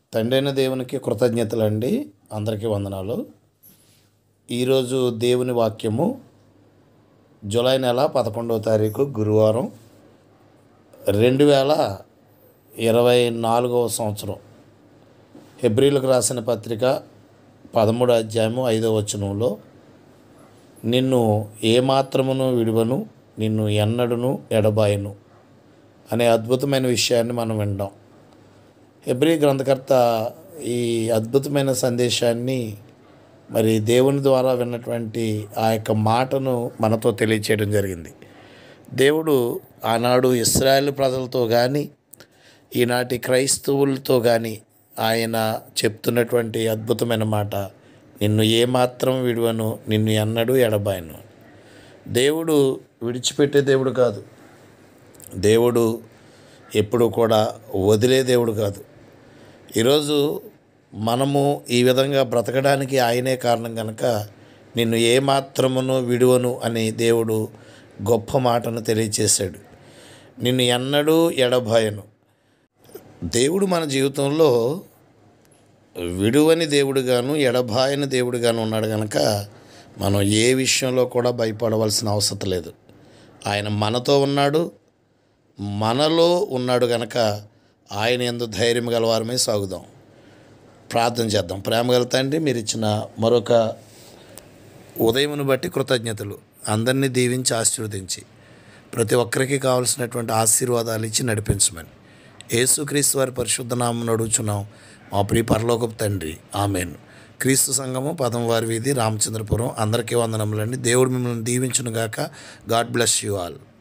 తండ్రైన దేవునికి కృతజ్ఞతలండి. అందరికీ వందనాలు. ఈరోజు దేవుని వాక్యము జూలై నెల 11వ తారీఖు గురువారం, 2024 సంవత్సరం. హెబ్రీలకు రాసిన పత్రిక 13వ అధ్యాయము 5వ వచనంలో, నిన్ను ఏమాత్రమును విడువను, నిన్ను ఎన్నడును ఎడబాయను అనే అద్భుతమైన విషయాన్ని మనం వింటాం. హెబ్రీ గ్రంథకర్త ఈ అద్భుతమైన సందేశాన్ని మరి దేవుని ద్వారా విన్నటువంటి ఆ యొక్క మాటను మనతో తెలియచేయడం జరిగింది. దేవుడు ఆనాడు ఇశ్రాయేలు ప్రజలతో కానీ ఈనాటి క్రైస్తవులతో కానీ ఆయన చెప్తున్నటువంటి అద్భుతమైన మాట, నిన్ను ఏమాత్రం విడువను, నిన్ను ఎన్నడూ ఎడబాయను. దేవుడు విడిచిపెట్టే దేవుడు కాదు. దేవుడు ఎప్పుడు కూడా వదిలే దేవుడు కాదు. ఈరోజు మనము ఈ విధంగా బ్రతకడానికి ఆయనే కారణం కనుక నిన్ను ఏమాత్రమును విడువను అని దేవుడు గొప్ప మాటను తెలియచేశాడు. నిన్ను ఎన్నడూ ఎడబాయను. దేవుడు మన జీవితంలో విడువని దేవుడుగాను ఎడబాయని దేవుడుగాను ఉన్నాడు కనుక మనం ఏ విషయంలో కూడా భయపడవలసిన అవసరం లేదు. ఆయన మనతో ఉన్నాడు, మనలో ఉన్నాడు కనుక ఆయన యందు ధైర్యం గలవారమే సాగుదాం. ప్రార్థన చేద్దాం. ప్రేమగల తండ్రి, మీరు ఇచ్చిన మరొక ఉదయమును బట్టి కృతజ్ఞతలు. అందరినీ దీవించి ఆశీర్వదించి ప్రతి ఒక్కరికి కావలసినటువంటి ఆశీర్వాదాలు ఇచ్చి నడిపించమని యేసుక్రీస్తు వారి పరిశుద్ధ నామమున అడుగుచున్నాం మా ప్రియ పరలోకపు తండ్రి, ఆమేన్. క్రీస్తు సంఘము, పదంవారి వీధి, రామచంద్రపురం. అందరికీ వందనములండి. దేవుడు మిమ్మల్ని దీవించును గాక. God bless you all.